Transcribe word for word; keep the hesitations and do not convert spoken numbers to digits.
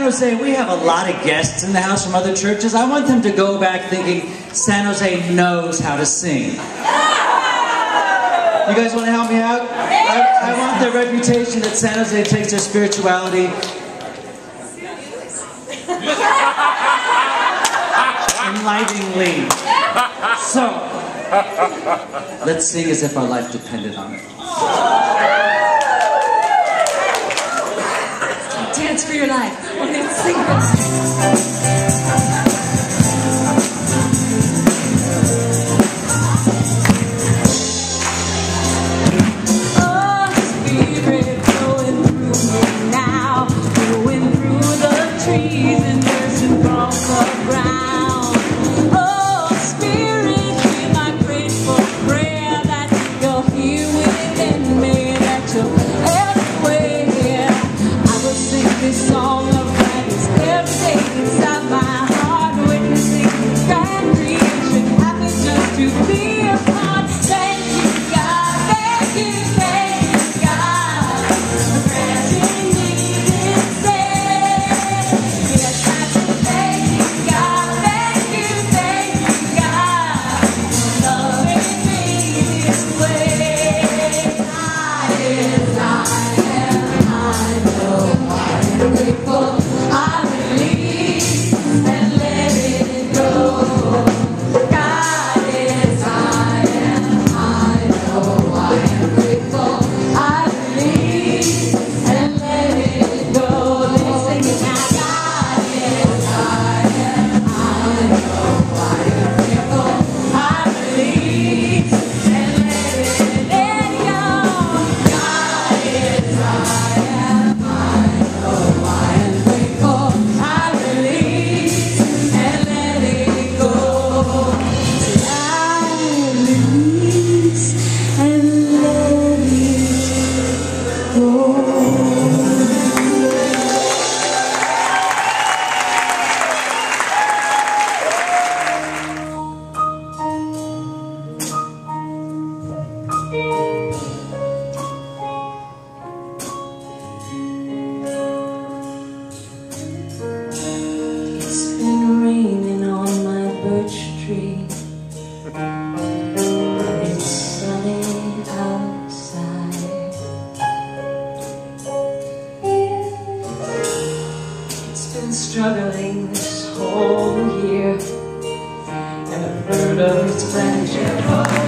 Jose, we have a lot of guests in the house from other churches. I want them to go back thinking San Jose knows how to sing. You guys want to help me out? I, I want the reputation that San Jose takes their spirituality enliveningly. So, let's sing as if our life depended on it. Dance for your life. Okay, sing this. Struggling this whole year, and I've heard of its pleasure.